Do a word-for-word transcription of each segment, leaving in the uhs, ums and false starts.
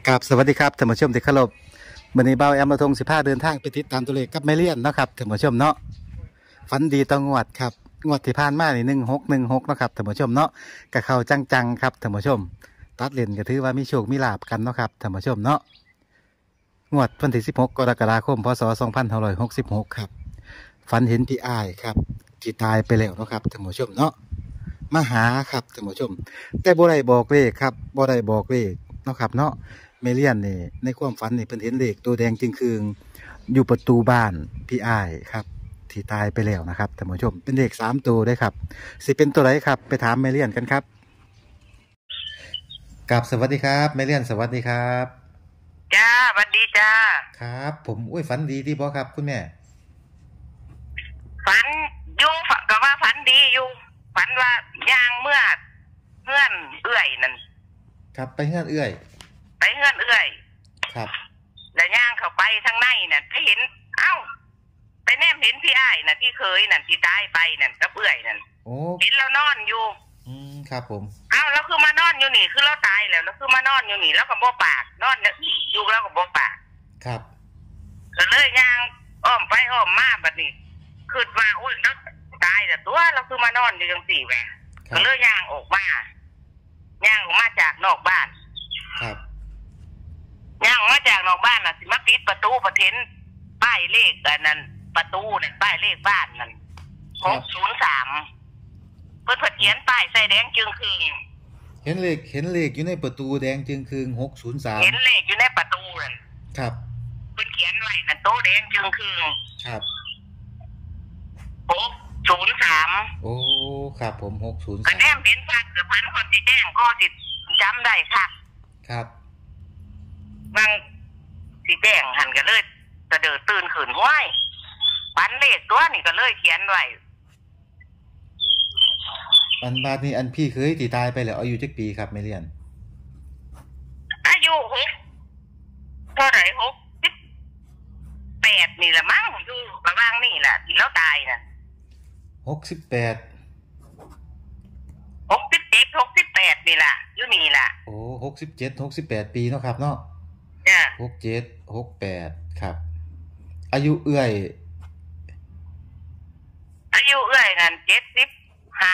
กับสวัสดีครับท่านผู้ชมที่เคารพมื้อนี้เบาแอมมาทงสิบห้าเดินทางไปติดตามตัวเลขกับแม่เลี้ยนเนาะครับท่านผู้ชมเนาะฝันดีต่องวดครับงวดที่ผ่านมานี่หนึ่งหกหนึ่งหกเนาะครับท่านผู้ชมเนาะกะเข้าจังๆครับท่านผู้ชมตัดเล่นก็ถือว่ามีโชคมีลาภกันเนาะครับท่านผู้ชมเนาะงวดวันที่สิบหกกรกฎาคมพศสองพันห้าร้อยหกสิบหกครับฝันเห็นพี่อ้ายครับที่ตายไปแล้วเนาะครับท่านผู้ชมเนาะมาหาครับท่านผู้ชมแต่บ่ได้บอกเลขครับบ่ได้บอกเลขเนาะครับเนาะเมเลียนนี่ในความฝันนี่เพิ่นเห็นเลขตัวแดงจึงคืงอยู่ประตูบ้านพี่อ้ายครับที่ตายไปแล้วนะครับท่านผู้ชมเป็นเลขสามตัวได้ครับสิเป็นตัวไหนครับไปถามเมเลียนกันครับกับสวัสดีครับเมเลียนสวัสดีครับจ้าสวัสดีจ้าครับผมอุ้ยฝันดีที่บ่ครับคุณแม่ฝันอยู่ก็ว่าฝันดีอยู่ฝันว่าย่างเมื่อเงื่อนเอื้อยนั่นครับไปเงื่อนเอื้อยไปเงื่อนเอื้อยครับแล้วย่างเข้าไปทางในนั่นไปเห็นเอ้าไปแนมเห็นพี่อ้ายน่ะที่เคยนั่นที่ตายไปนั่นกับเอื้อยนั่นโอ้เห็นแล้วนอนอยู่อืมครับผมเอ้าแล้วคือมานอนอยู่นี่คือเราตายแล้วแล้วคือมานอนอยู่นี่แล้วก็บ่ปากนอนอยู่แล้วก็บ่ปากครับก็เลยย่างอ้อมไปอ้อมมาบัดนี้คิดว่าอุ้ยแล้วตายแต่ตัวเราคือมานอนอยู่จังสี่แหวะก็เลยย่างออกมาย่างออกมาจากนอกบ้านครับย่างออกมาจากนอกบ้านน่ะสิมาปิดประตูประเทนป้ายเลขอันนั้นประตูนั่นป้ายเลขบ้านนั่นหกศูนย์สามเพิ่นเพิ่นเขียนป้ายใส่แดงจึงคืนเห็นเลขเห็นเลขอยู่ในประตูแดงจึงคืนหกศูนย์สามเห็นเลขอยู่ในประตูนั่นครับเพิ่นเขียนไว้นั่นโต๊ะแดงจึงคืนครับหกศูนย์สามโอ้ครับผมหกศูนย์สามก็แนมเห็นชัดกับพันคนที่แจ้งก็สิจำได้ค่ะครับบางสิแจ้งหันก็เลยกระเดิดตื่นขึ้นห้วยปันเลขตัวนี่ก็เลยเขียนไว้อันบาดนี้อันพี่เคยตีตายไปแล้วอายุจักปีครับไม่เรียนอายุหกเท่าไหร่หกสิบแปดนี่แหละมั้งอยู่ระหว่างนี่แหละที่เราตายน่ะหกสิบแปดหกสิบเจ็ดหกสิบแปดนี่แหละอยู่นี่แหละโอ้หกสิบเจ็ดหกสิบแปดปีเนาะครับเนาะจ้ะหกเจ็ดหกแปดครับอายุเอื้อยอายุเอื้อยนั่นเจ็ดสิบห้า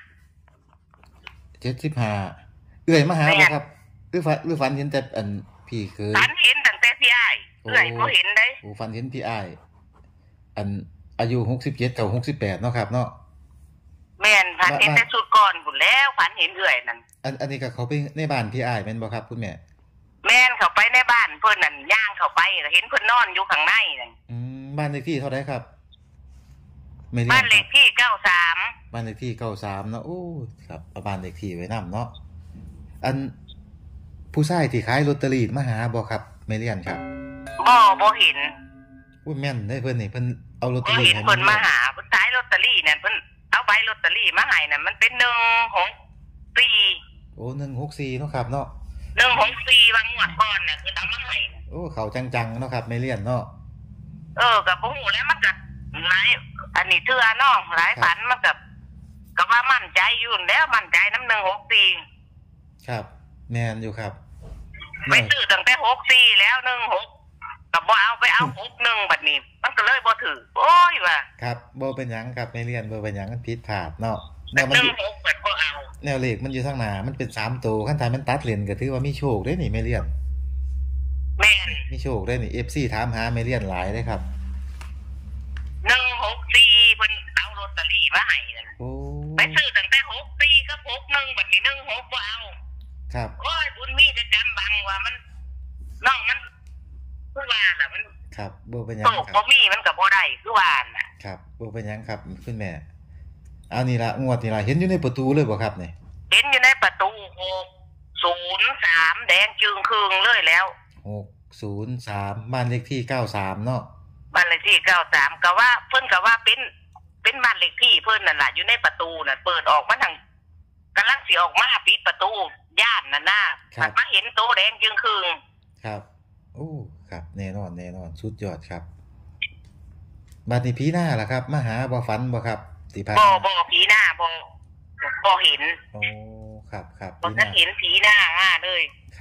เจ็ดสิบห้าเอื้อยมาหาบ่ครับหรือฝันหรือฝันเห็นแต่อันพี่เคยฝันเห็นตั้งแต่พี่อ้ายเอื้อยบ่เห็นได้โอ้ฝันเห็นพี่อ้ายอันอายุหกสิบเจ็ดกับหกสิบแปดเนาะครับเนาะแม่นฝันเห็นแต่สุดก่อนพุ่นแล้วฝันเห็นเอื้อยนั่นอันอันนี้ก็เขาไปในบ้านพี่อ้ายแม่นบ่ครับคุณแม่แม่นเข้าไปในบ้านเพิ่นนั่นย่างเข้าไปก็เห็นเพิ่นนอนอยู่ข้างในนั่นอืมบ้านเลขที่เท่าไหร่ครับบ้านเลขที่เก้าสิบสามบ้านเลขที่เก้าสิบสามเนาะโอ้ครับเอาบ้านเลขที่ไว้นำเนาะอันผู้ชายที่ขายลอตเตอรี่มาหาบ่ครับแม่เลียนครับบ่บ่เห็นอุ้ยแม่นได้เพิ่นนี่เพิ่นเอาลอตเตอรี่ให้เพิ่นมาหาเพิ่นขายลอตเตอรี่นั่นเพิ่นเอาใบลอตเตอรี่มาให้นั่นมันเป็นหนึ่งหกสี่โอ้หนึ่งหกสี่เนาะครับเนาะหนึ่งหกสี่บางงวดก่อนน่ะคือเอามาให้โอ้เขาจังๆเนาะครับแม่เลียนเนาะเออก็บ่ฮู้แล้วมันก็หลายอันนี้เทื่อเนาะหลายฝันมันก็ก็ว่ามั่นใจอยู่แล้วมั่นใจน้ำหนึ่งหกสี่ครับแม่นอยู่ครับไปซื้อตั้งแต่หกสี่แล้วหนึ่งหกก็บ่เอาไปเอาหกหนึ่งบัดนี้มันก็เลยบ่ถือโอ้ยว่ะครับบ่เป็นหยังครับแม่เลียนบ่เป็นหยังมันผิดพลาดเนาะแนวมันหนึ่งหกเปิดบ่เอาแนวเลขมันอยู่ทางหน้ามันเป็นสามตัวคันถ้ามันตัดเลนก็ถือว่ามีโชคเด้นี่แม่เลียนแม่นมีโชคได้นี่ เอฟ ซี ถามหาแม่เลียนหลายเด้ครับหนึ่งหกสี่เพิ่นเอาลอตเตอรี่มาให้นั่นโอ้ไปซื้อตั้งแต่หกสี่กับหกหนึ่งบัดนี้หนึ่งหกบ่เอาครับโอ้ยบุญมีจะจำบังว่ามันน้องมันคือว่าน่ะมันครับบ่เป็นหยังครับบ่มีมันก็บ่ได้คือว่าน่ะครับบ่เป็นหยังครับคุณแม่เอานี่ล่ะงวดนี่ล่ะเห็นอยู่ในประตูเลยบ่ครับนี่เห็นอยู่ในประตูหกศูนย์สามแดงจึงครึงเลยแล้วหกศูนย์สามบ้านเลขที่เก้าสิบสามเนาะบ้านเลขที่เก้าสิบสามก็ว่าเพิ่นก็ว่าเป็นเป็นบ้านเลขที่เพิ่นนั่นล่ะอยู่ในประตูน่ะเปิดออกมาทางกำลังสิออกมาปิดประตูย่านนั่นน่ะมันมาเห็นโตแดงจึงครึงครับโอ้ครับแน่นอนแน่นอนสุดยอดครับบัดนี้ผีหน้าล่ะครับมาหาบ่ฝันบ่ครับสิพาบ่บ่ผีหน้าบ่บ่เห็นโอ้ครับครับบ่ทันเห็นผีหน้าอ่าเลยครับอ่าบ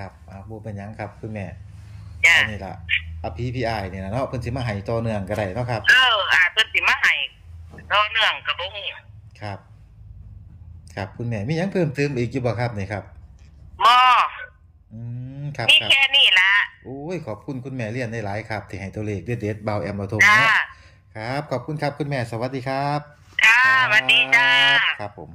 บ่เป็นหยังครับคุณแม่จ้าอันนี้ล่ะอภิพี่อ้ายนี่ล่ะเนาะเพิ่นสิมาให้ต่อเนื่องก็ได้เนาะครับเอออาจเพิ่นสิมาให้ต่อเนื่องก็บ่ฮู้ครับครับคุณแม่มีหยังเพิ่มเติมอีกอยู่บ่ครับนี่ครับบ่อืมครับมีแค่นี้ล่ะโอ้ยขอบคุณคุณแม่เรียนได้หลายครับที่ให้ตัวเลขเด็ดๆเบาแอมบ่ทงเนาะครับขอบคุณครับคุณแม่สวัสดีครับค่ะสวัสดีจ้าครับผม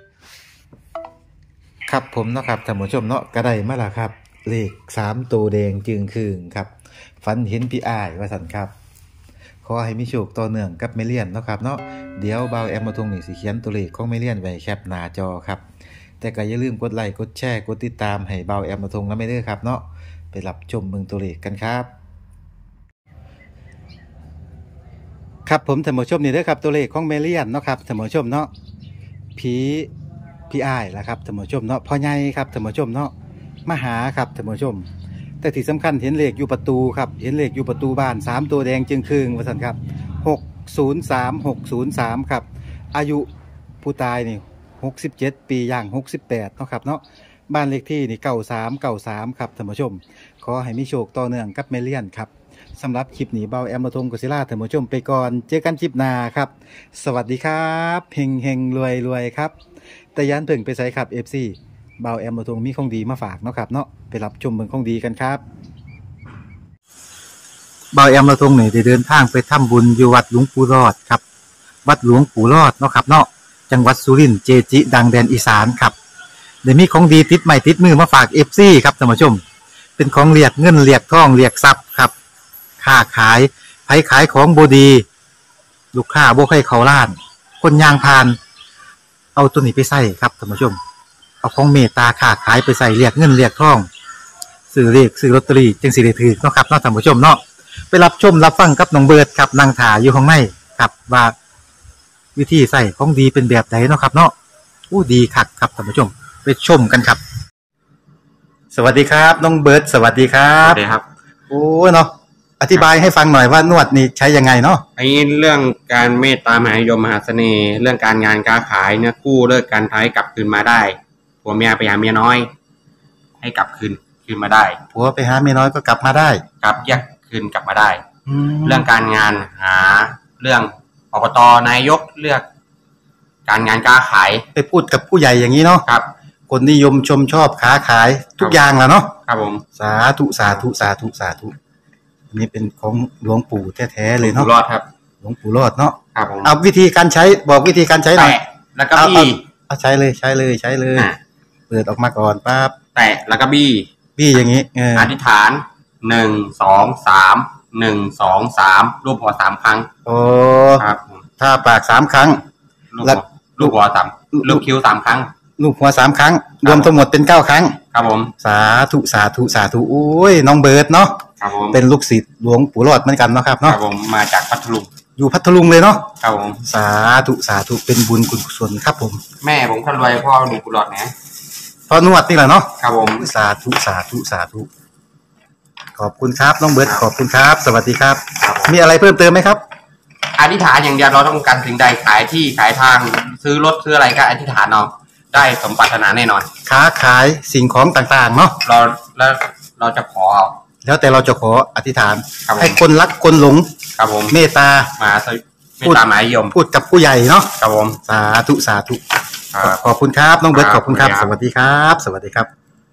ครับผมเนาะครับท่านผู้ชมเนาะก็ได้มาแล้วครับเลขสามตัวแดงจึงครึ่งครับฝันเห็นพี่อ้ายว่าซั่นครับขอให้มีโชคต่อเนื่องกับแม่เลียนเนาะครับเนาะเดี๋ยวเบาแอมบ่ทงนี่สิเขียนตัวเลขของแม่เลียนไว้แคปหน้าจอครับแต่ก็อย่าลืมกดไลค์กดแชร์กดติดตามให้เบาแอมบ่ทงนำเด้อครับเนาะไปรับชมเบิ่งตัวเลขกันครับครับผมท่านผู้ชมนี่เด้อครับตัวเลขของแมเลียนเนาะครับท่านผู้ชมเนาะผีพี่อ้ายล่ะครับท่านผู้ชมเนาะพ่อใหญ่ครับท่านผู้ชมเนาะมาหาครับท่านผู้ชมแต่ที่สำคัญเห็นเลขอยู่ประตูครับเห็นเลขอยู่ประตูบ้านสามตัวแดงจึงครึ่งว่าซั่นครับหกศูนย์สาม หกศูนย์สามครับอายุผู้ตายนี่หกสิบเจ็ดปีย่างหกสิบแปดเนาะครับเนาะบ้านเลขที่นี่เก้าสาม เก้าสามครับท่านผู้ชมขอให้มีโชคต่อเนื่องกับแมเลียนครับสำหรับคลิปนี้เบาแอมมาทงกศิลาท่านผู้ชมไปก่อนเจอกันคลิปหน้าครับสวัสดีครับเฮงเฮงรวยรวยครับแต่ยันเพิ่งไปใส่ครับ เอฟ ซี เบาแอมมาทงมีของดีมาฝากเนาะครับเนาะไปรับชมเมืองของดีกันครับเบาแอมมาทงนี่ได้เดินทางไปทำบุญอยู่วัดหลวงปู่รอดครับวัดหลวงปู่รอดเนาะครับเนาะจังหวัดสุรินทร์เจจิดังแดนอีสานครับเดี๋ยวมีของดีติดใหม่ติดมือมาฝาก เอฟ ซี ครับท่านผู้ชมเป็นของเรียกเงินเรียกทองเรียกทรัพย์ครับค้าขายไผขายของบดีลูกค้าบ่ให้เขาล้านคนยางพานเอาตัวนี้ไปใส่ครับท่านผู้ชมเอาของเมตตาค้าขายไปใส่เรียกเงินเรียกทองซื้อเลขซื้อลอตเตอรี่จึงสิได้ถือเนาะครับเนาะท่านผู้ชมเนาะไปรับชมรับฟังกับน้องเบิร์ดครับนางถาอยู่ข้างในครับว่าวิธีใส่ของดีเป็นแบบไหนเนาะครับเนาะอู้ดีคักครับท่านผู้ชมไปชมกันครับสวัสดีครับน้องเบิร์ดสวัสดีครับสวัสดีครับโอ้เนาะอธิบายให้ฟังหน่อยว่านวดนี่ใช้ยังไงเนาะไอ้เรื่องการเมตตามหานิยมมหาเสน่ห์เรื่องการงานการขายเนี่ยกู้เลิกการท้ายกลับคืนมาได้ผัวเมียไปหาเมียน้อยให้กลับคืนคืนมาได้ผัวไปหาเมียน้อยก็กลับมาได้กลับแยกคืนกลับมาได้เรื่องการงานหาเรื่องอบตนายกเลือกการงานการขายไปพูดกับผู้ใหญ่อย่างนี้เนาะครับคนนิยมชมชอบค้าขายทุกอย่างแหละเนาะครับผมสาธุสาธุสาธุสาธุนี่เป็นของหลวงปู่แท้ๆเลยเนาะหลวงปู่รอดครับหลวงปู่รอดเนาะครับผมเอาวิธีการใช้บอกวิธีการใช้หน่อยแล้วก็บี้เอาใช้เลยใช้เลยใช้เลยเปิดออกมาก่อนปั๊บแตะแล้วก็บี้บี้อย่างนี้เอออธิษฐานหนึ่งสองสามหนึ่งสองสามรูปหัวสามครั้งโอ้ครับถ้าปากสามครั้งแล้วรูปหัวสามรูปคิ้วสามครั้งลูกหัวสามครั้งรวมทั้งหมดเป็นเก้าครั้งครับผมสาธุสาธุสาธุโอ้ยน้องเบิร์ดเนาะครับผมเป็นลูกศิษย์หลวงปู่รอดเหมือนกันเนาะครับเนาะครับผมมาจากพัทลุงอยู่พัทลุงเลยเนาะครับผมสาธุสาธุเป็นบุญกุศลครับผมแม่ผมคนรวยพ่อหนุ่มกุหลาบนะพอนวดนี่แหละเนาะครับผมสาธุสาธุสาธุขอบคุณครับน้องเบิร์ดขอบคุณครับสวัสดีครับมีอะไรเพิ่มเติมไหมครับอธิษฐานอย่างเดียวเราต้องการสิ่งใดขายที่ขายทางซื้อรถซื้ออะไรก็อธิษฐานเอาได้สมปรารถนาแน่นอนค้าขายสิ่งของต่างๆเนาะเราแล้วเราจะขอเอาแล้วแต่เราจะขออธิษฐานให้คนรักคนหลงครับผมเมตตามาเมตตามหานิยมพูดกับผู้ใหญ่เนาะครับผมสาธุสาธุขอบคุณครับน้องเบิร์ตขอบคุณครับสวัสดีครับสวัสดีครับ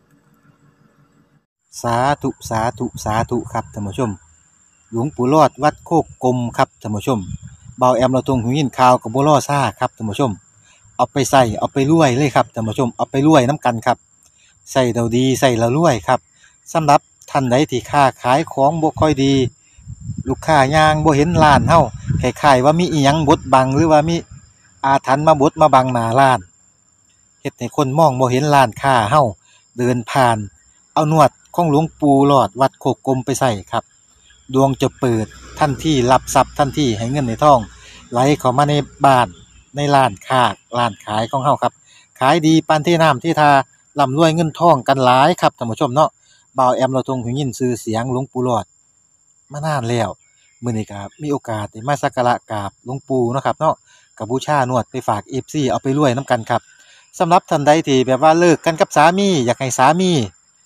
สาธุสาธุสาธุครับท่านผู้ชมหลวงปู่รอดวัดโคกกลมครับท่านผู้ชมเบาแอมเราตรงหูยินข่าวกับบัวล่อซ่าครับท่านผู้ชมเอาไปใส่เอาไปรวยเลยครับท่านผู้ชมเอาไปรวยน้ำกันครับใส่เราดีใส่เรารวยครับสำหรับท่านใดที่ค้าขายของบ่ค่อยดีลูกค้ายางบ่เห็นร้านเฮาคล้ายๆว่ามีอีหยังบดบังหรือว่ามีอาถรรพ์มาบดมาบังหน้าร้านเฮ็ดให้คนมองบ่เห็นร้านค้าเฮาเดินผ่านเอานวดของหลวงปู่หลอดวัดโคกกลมไปใส่ครับดวงจะเปิดทันทีรับทรัพย์ทันทีให้เงินในท้องไหลเข้ามาในบ้านในร้านค้าร้านขายของเฮาครับขายดีปานที่น้ำที่ทาร่ำรวยเงินทองกันหลายครับท่านผู้ชมเนาะบ่าวแอมเราทรงหูยินชื่อเสียงหลวงปู่หลอดมานานแล้วมื้อนี้ก็มีโอกาสได้มาสักการะกราบหลวงปู่เนาะครับเนาะก็บูชานวดไปฝาก เอฟ ซี เอาไปรวยนํกันครับสำหรับท่านใดที่แบบว่าเลิกกันกับสามีอยากให้สามี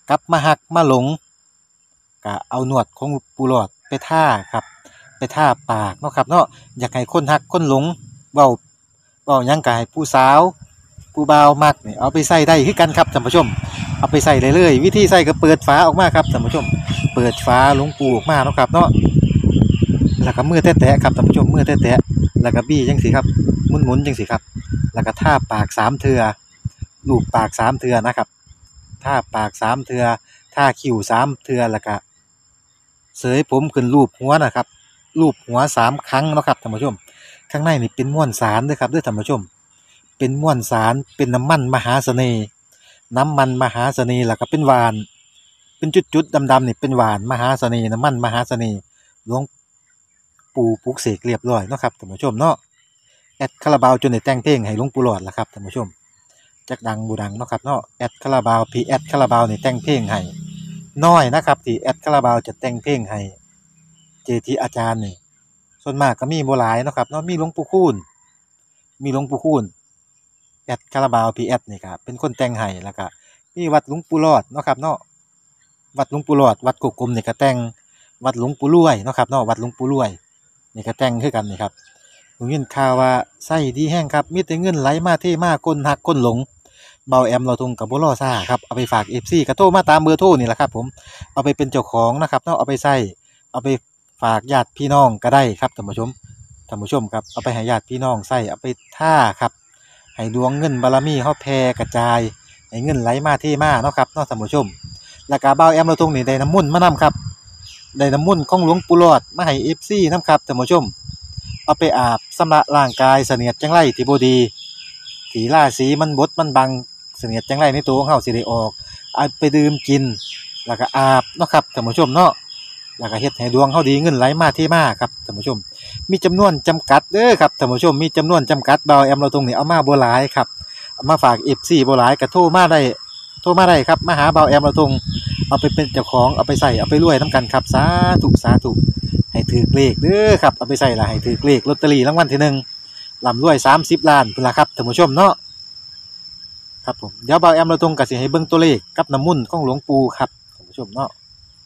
กลับมาหักมาหลงก็เอาหนวดของปูหลอดไปท่าครับไปท่าปากเนาะครับเนาะอยากให้คนหักคนหลงเว้าเว้าหยังก็ให้ผู้สาวผู้บ่าวมักนี่เอาไปใส่ได้คือกันครับท่านผู้ชมเอาไปใส่ได้เลยวิธีใส่ก็เปิดฝาออกมาครับท่านผู้ชมเปิดฝาหลวงปูออกมาเนาะครับเนาะแล้วก็มือแตะๆครับท่านผู้ชมมือแตะๆแล้วก็บี้จังซี่ครับหมุนๆจังซี่ครับแล้วก็ท่าปากสามเทื่อลูบปากสามเทื่อนะครับท่าปากสามเทื่อท่าคิ้วสามเทื่อแล้วก็เสยผมขึ้นรูปหัวนะครับรูปหัวสามครั้งเนาะครับท่านผู้ชมข้างในนี่เป็นม้วนสารเด้อครับเด้อท่านผู้ชมเป็นม้วนสารเป็นน้ำมันมหาเสน่ห์น้ำมันมหาเสน่ห์แล้วก็เป็นหวานเป็นจุดๆดำๆนี่เป็นหวานมหาเสน่ห์น้ำมันมหาเสน่ห์หลวงปู่ปลุกเสกเรียบร้อยเนาะครับท่านผู้ชมเนาะแอดคาราบาวจนได้แต่งเพลงให้หลวงปู่หลอดล่ะครับท่านผู้ชมจักดังบ่ดังเนาะครับเนาะแอดคาราบาวพีแอดคาราบาวนี่แต่งเพลงให้น้อยนะครับที่แอดคาราบาวจะแต่งเพลงให้เจทีอาจารย์นี่ส่วนมากก็มีบ่หลายเนาะครับเนาะมีหลวงปู่คูณมีหลวงปู่คูณแอดคาราบาวพีแอดนี่ครับเป็นคนแต่งให้แล้วก็มีวัดหลวงปู่หลอดเนาะครับเนาะวัดหลวงปู่หลอดวัดกกกลมนี่ก็แต่งวัดหลวงปู่รวยเนาะครับเนาะวัดหลวงปู่รวยนี่ก็แต่งคือกันนี่ครับผมยินข่าวว่าไส้ดีแห้งครับมีแต่เงินไหลมาเทมาคนหักคนหลงเบาแอมเราทุงกับบ่รอซ่าครับเอาไปฝาก เอฟ ซี ก็โทรมาตามเบอร์โทรนี่แหละครับผมเอาไปเป็นเจ้าของนะครับเนาะเอาไปใส่เอาไปฝากญาติพี่น้องก็ได้ครับท่านผู้ชมท่านผู้ชมครับเอาไปให้ญาติพี่น้องใส่เอาไปท่าครับให้ดวงเงินบารมีเฮาแผ่กระจายให้เงินไหลมาเทมาเนาะครับเนาะท่านผู้ชมแล้วก็เบาแอมเราทุงนี่ได้น้ำมุ่นต์มานํครับได้น้ำมุ่นต์ของหลวงปู่หลอดมาให้ เอฟ ซี นำครับท่านผู้ชมเอาไปอาบชำระร่างกายเสนียดจังไรที่บ่ดีที่ราศีมันบดมันบังเสนียดจังไรในตัวของเฮาสิได้ออกเอาไปดื่มกินแล้วก็อาบเนาะครับท่านผู้ชมเนาะแล้วก็เฮ็ดให้ดวงเฮาดีเงินไหลมาเทมาครับท่านผู้ชมมีจำนวนจำกัดเด้อครับท่านผู้ชมมีจำนวนจำกัดเบาแอมเราตรงนี้เอามาบ่หลายครับเอามาฝาก เอฟ ซี บ่หลายก็โทรมาได้โทรมาได้ครับมาหาเบาแอมเราตรงเอาไปเป็นเจ้าของเอาไปใส่เอาไปรวยนํกันครับสาธุสาธุให้ถือเลขเด้อครับเอาไปใส่ละให้ถือเลขลอตเตอรี่รางวัลที่หนึ่งร่ำรวยสามสิบล้านพุ่นล่ะครับท่านผู้ชมเนาะครับผมเดี๋ยวเบาแอมเราตรงก็สิให้เบิ่งตัวเลขกับน้ำมุ่นต์ของหลวงปู่ครับท่านผู้ชมเนาะ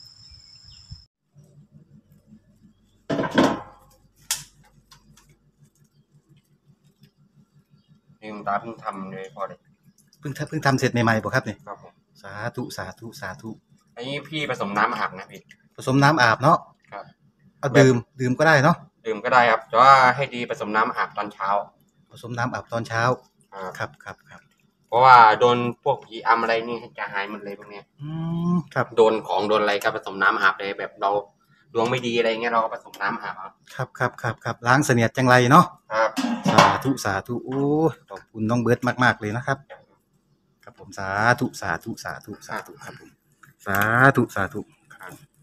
ลืมตาเพิ่งทำเลยพอเลยเพิ่งทำเพิ่งทำเสร็จใหม่ๆบ่ครับนี่ครับผมสาธุสาธุสาธุอันนี้พี่ผสมน้ำอาบนะพี่ผสมน้ำอาบเนาะครับเอาดื่มดื่มก็ได้เนาะดื่มก็ได้ครับแต่ว่าให้ดีผสมน้ำอาบตอนเช้าผสมน้ำอาบตอนเช้าครับครับครับเพราะว่าโดนพวกผีอำอะไรนี่จะหายหมดเลยพวกเนี้ยอืมครับโดนของโดนอะไรก็ผสมน้ำอาบเลยแบบเราดวงไม่ดีอะไรเงี้ยเราก็ผสมน้ำอาบครับครับครับครับล้างเสนียดจังไรเนาะครับสาธุสาธุโอ้ขอบคุณน้องเบิร์ดมากๆเลยนะครับครับผมสาธุสาธุสาธุสาธุครับผมสาธุสาธุครับ